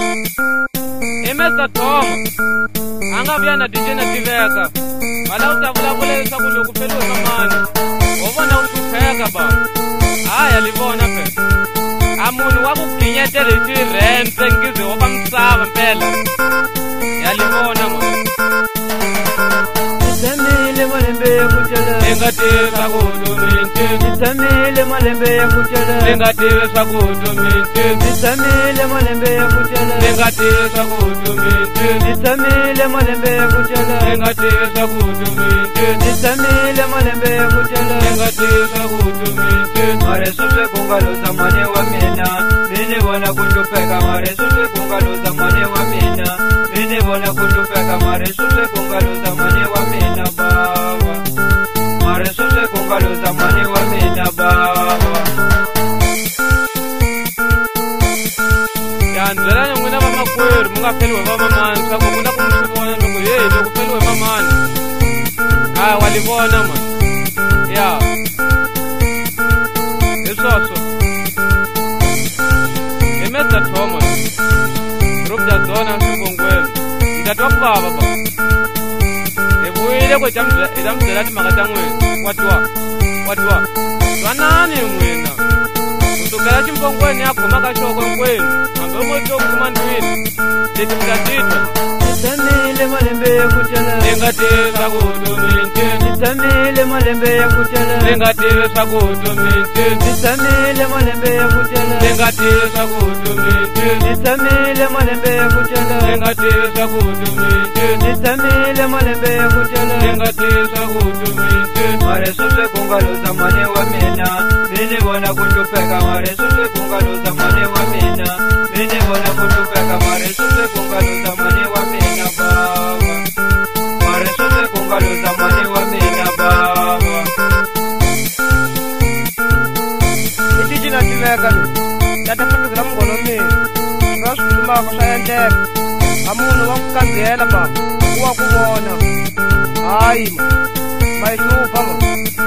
Mr. Tom anga vuya na DJ na tiveka hala u ta vulavula leswaku loko feliwe mamani wo vona u hlupheka baba haya li vona phe a munhu wa ku ginyetela hi xirhente ngize wo va misava mpela ya li vona mani Nisamile malembe ya kuchala Nengative sakuduminti Nisamile malembe ya kuchala Nengative sakuduminti Nisamile malembe ya kuchala Nengative sakuduminti Nisamile malembe ya kuchala Nengative sakuduminti Nisamile malembe ya kuchala Nengative sakuduminti Maresu se kungalo zamani wa mina Mini wana kundupeka maresu se kungalo zamani wa mina Mini wana kundupeka maresu se kungalo zamani wa mina baba Maresu se kungalo zamani wa mina baba Yanzela n'wina va makwerhu mu nga feliwe va mamani swa ku ku na ku mi swi vona loko loko feliwe mamani wa li vona mani ya hi swoswo hi Mr. Thomas group ya zona swivongweni ndza twa ku vava ba hi vuyile ku hi ta mi byela timhaka ta n'wina wa twa twanani hi n'wina kusukela ximpongweni ya khomaka xoko hinkwenu hambi u ngo ku kuma ndlwini leti mi nga titwa Nisamile malembe ya kuchala Nengative sakuduminti Nisamile malembe ya kuchala Nengative sakuduminti Nisamile malembe ya kuchala Nengative sakuduminti Nisamile malembe ya kuchala Nengative sakuduminti Nisamile malembe ya kuchala Nengative sakuduminti Maresu se kungalo zamani wa mina Mini wana kundupeka maresu se kungalo zamani wa mina Mini wana kundupeka maresu se kungalo zamani wa mina baba Maresu se kungalo zamani wa mina baba Iti na tiveka Tata fakizira mngolo mina Swa swikulumaka swa endleka Amunhu wa ku kandziyela baba Wa ku vona Hayi ma yi hlupha ma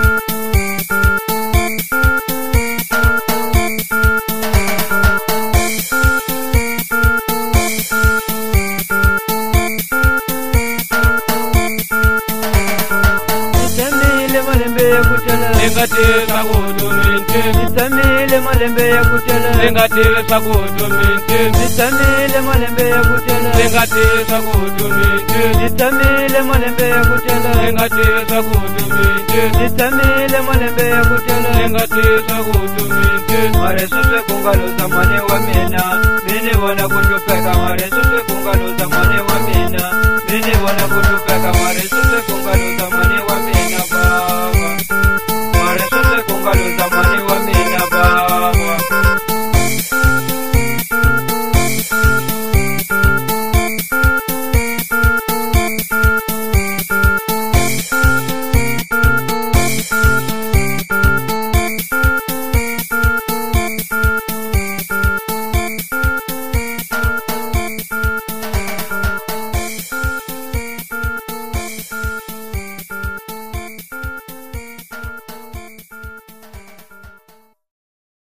Nisamile malembe ya kuchala Nengative sakuduminti Nisamile malembe ya kuchala Nengative sakuduminti Nisamile malembe ya kuchala Nengative sakuduminti Nisamile malembe ya kuchala Nengative sakuduminti Nisamile malembe ya kuchala Nengative sakuduminti Maresu se kungalo zamani wa mina Mini wana kundupeka maresu se kungalo zamani wa mina Mini wana kundupeka